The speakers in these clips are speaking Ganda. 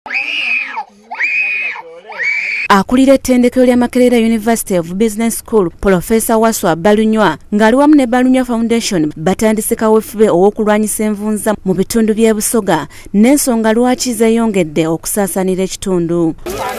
Akulira ettendekero lya Makerere University of Business School, Professor Waswa Balunywa ng'ali wamu ne Balunywa Foundation batandise kaweefube ow'okulwanyisa envunza mu bitundu by'e Busoga n'ensonga lwaki zeeyongedde okusaasaanira ekitundu.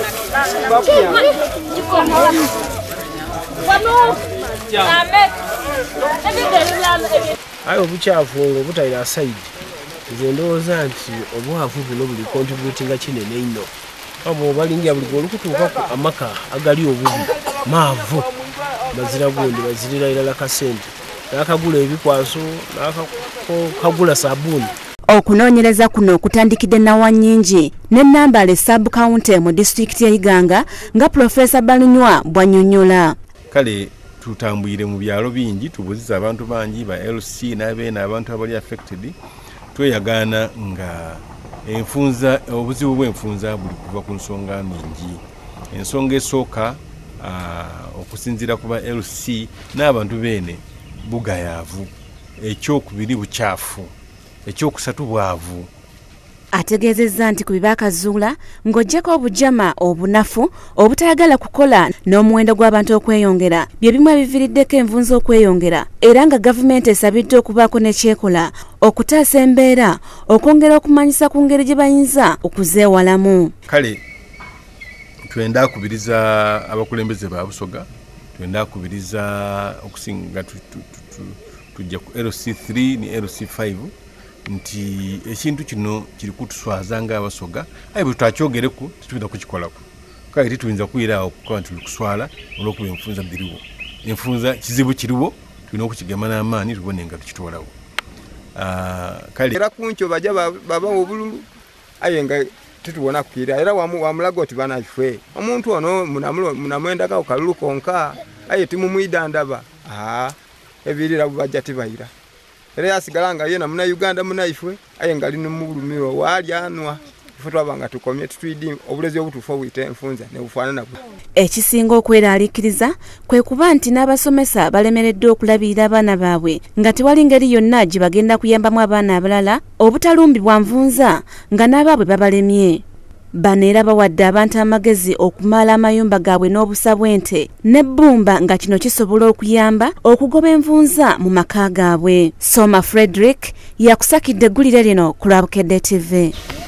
Ayo obukyafu obutayira aside nze ndowooza nti obwavu buno buli contributinga kinene nnyo. Abo balinga buli olukutuuka ku amaka agali obubi maavu bazira gundi bazirira irala kasente nakagula ebikwaso nakagula sabuni. Okunoonyereza kuno kutandikidde Nawanyingi ne Nambale sub county mu district ya Iganga nga Professor Balunywa bwanyonyola. Kale tutambwire mu byalo bingi tubuziza abantu bangi ba LC n'abeena abantu abali affected tweyagana nga enfunza obuzibu bw'enfunza buli kuva ku nsonga nyingi. Ensonga esooka okusinzira kuba LC n'abantu beene bugayaavu, ekyokubiri bukyafu, ekyokusatu bwavu. Ategeezezza nti ku bibakazuula ng'oggyako obujama obunafu obutayagala kukola n'omuwendo gw'abantu okweyongera bye bimu ebiviiriddeko envunza okweyongera era nga gavumenti esabidde okubaako n'ekyekola okutaasa embeera okwongera okumanyisa ku ngeri gye bayinza okuzeewalamu. Kale twenda kubiriza abakulembeze ba Busoga, twenda kubiriza okusinga tujja ku LC3 ne LC5 nti ekintu kino kiri kutuswaza nga Abasoga aye bwe twakyogereku tetuyinza kukikolako. Kale tetuyinza kuyira okukola nti kuswala olw'okuba enfunza biriwo. Enfunza kizibu kiriwo, tulina okukigema n'amaanyi tubone nga tukitwalawo. Kale era kunkyo bajja baba obululu aye nga tutubona kukira era wamulaga oti bana ife omuntu ono munamwendaka okalulu konka aye timumwidandaba ebirira bajja tibayira era yasigala nga yena muna Uganda muna ifwe aye ngali numulumiro wali anwa ifwe twabanga tukomye tutwidi obulezi obutufu obuyite enfunza ne bufaanana bwe. Ekisinga okweraliikiriza kwe kuba nti n'abasomesa balemereddwa okulabirira abaana baabwe nga tewali ngeri yonna gye bagenda kuyambamu abaana abalala obutalumbibwa nvunza nga n'abaabwe babalemye. Bano era bawadde abantu amagezi okumaala amayumba gaabwe n'obusa bw'ente n'ebbumba nga kino kisobola okuyamba okugoba envunza mu maka gaabwe. Soma Frederick yakusakidde eggulire lino ku Lwabukedde TV.